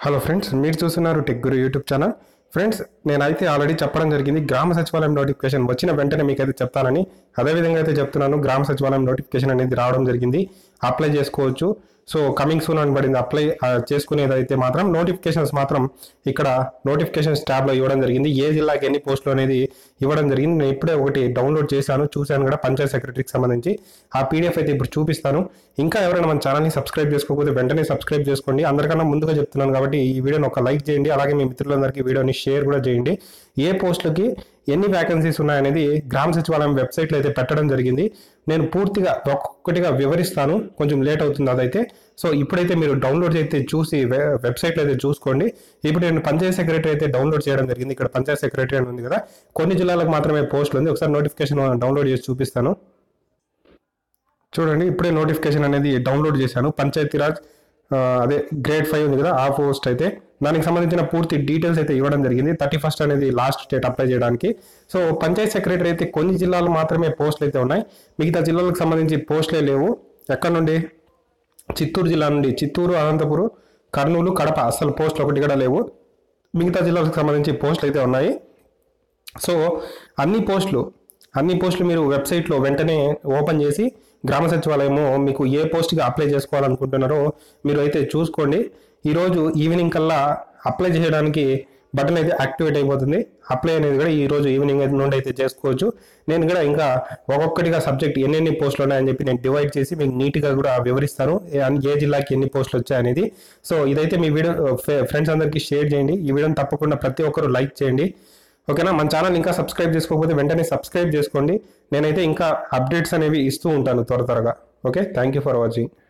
Hello friends, మీరు చూస్తున్నారు Tech Guru YouTube channel. Friends, నేనైతే ఆల్రెడీ చెప్పడం జరిగింది గ్రామ సచివాలయం నోటిఫికేషన్ వచ్చిన వెంటనే మీకైతే చెప్తానని. అదేవిధంగా అయితే చెప్తున్నాను, గ్రామ సచివాలయం నోటిఫికేషన్ అనేది రావడం జరిగింది. అప్లై చేసుకోవచ్చు. సో కమింగ్ సూన్ అని పడింది. అప్లై చేసుకునేది అయితే మాత్రం నోటిఫికేషన్స్ మాత్రం ఇక్కడ నోటిఫికేషన్స్ ట్యాబ్లో ఇవ్వడం జరిగింది. ఏ జిల్లాకి ఎన్ని పోస్టులు అనేది ఇవ్వడం జరిగింది. నేను ఇప్పుడే ఒకటి డౌన్లోడ్ చూశాను కూడా, పంచాయత్ సెక్రటరీకి సంబంధించి ఆ పీడిఎఫ్ అయితే ఇప్పుడు చూపిస్తాను. ఇంకా ఎవరైనా మన ఛానల్ని సబ్స్క్రైబ్ చేసుకోకపోతే వెంటనే సబ్స్క్రైబ్ చేసుకోండి. అందరికన్నా ముందుగా చెప్తున్నాను కాబట్టి ఈ వీడియోని ఒక లైక్ చేయండి. అలాగే మీ మిత్రులందరికీ వీడియోని షేర్ కూడా చేయండి. ఏ పోస్టులకి ఎన్ని వ్యాకెన్సీస్ ఉన్నాయనేది గ్రామ సచివాలయం వెబ్సైట్లో అయితే పెట్టడం జరిగింది. నేను పూర్తిగా ఒక్కొక్కటిగా వివరిస్తాను, కొంచెం లేట్ అవుతుంది అదైతే. సో ఇప్పుడైతే మీరు డౌన్లోడ్ అయితే చూసి వెబ్సైట్లో అయితే చూసుకోండి. ఇప్పుడు నేను పంచాయత్ సెక్రటరీ అయితే డౌన్లోడ్ చేయడం జరిగింది. ఇక్కడ పంచాయత్ సెక్రటరీ అని ఉంది కదా, కొన్ని జిల్లాలకు మాత్రమే పోస్టులు ఉంది. ఒకసారి నోటిఫికేషన్ డౌన్లోడ్ చేసి చూపిస్తాను. చూడండి, ఇప్పుడే నోటిఫికేషన్ అనేది డౌన్లోడ్ చేశాను. పంచాయతీరాజ్ అదే గ్రేడ్ 5 ఉంది కదా, ఆ పోస్ట్ అయితే దానికి సంబంధించిన పూర్తి డీటెయిల్స్ అయితే ఇవ్వడం జరిగింది. 31st అనేది లాస్ట్ డేట్ అప్లై చేయడానికి. సో పంచాయత్ సెక్రటరీ అయితే కొన్ని జిల్లాలు మాత్రమే పోస్టులు అయితే ఉన్నాయి. మిగతా జిల్లాలకు సంబంధించి పోస్టులే లేవు. ఎక్కడ నుండి? చిత్తూరు జిల్లా నుండి, చిత్తూరు, అనంతపురం, కర్నూలు, కడప అసలు పోస్టులు ఒకటి కూడా లేవు. మిగతా జిల్లాలకు సంబంధించి పోస్టులు అయితే ఉన్నాయి. సో అన్ని పోస్టులు మీరు వెబ్సైట్లో వెంటనే ఓపెన్ చేసి గ్రామ సచివాలయము మీకు ఏ పోస్ట్కి అప్లై చేసుకోవాలనుకుంటున్నారో మీరు అయితే చూసుకోండి. ఈరోజు ఈవినింగ్ కల్లా అప్లై చేయడానికి బటన్ అయితే యాక్టివేట్ అయిపోతుంది. అప్లై అనేది కూడా ఈరోజు ఈవినింగ్ నుండి అయితే చేసుకోవచ్చు. నేను కూడా ఇంకా ఒక్కొక్కటిగా సబ్జెక్ట్ ఎన్ని పోస్టులు ఉన్నాయని చెప్పి నేను డివైడ్ చేసి మీకు నీట్గా కూడా వివరిస్తాను, ఏ జిల్లాకి ఎన్ని పోస్టులు వచ్చాయనేది. సో ఇదైతే మీ వీడియో ఫ్రెండ్స్ అందరికీ షేర్ చేయండి. ఈ వీడియోని తప్పకుండా ప్రతి ఒక్కరు లైక్ చేయండి. ఓకేనా? మన ఛానల్ ఇంకా సబ్స్క్రైబ్ చేసుకోకపోతే వెంటనే సబ్స్క్రైబ్ చేసుకోండి. నేనైతే ఇంకా అప్డేట్స్ అనేవి ఇస్తూ ఉంటాను త్వరగా. Okay, thank you for watching.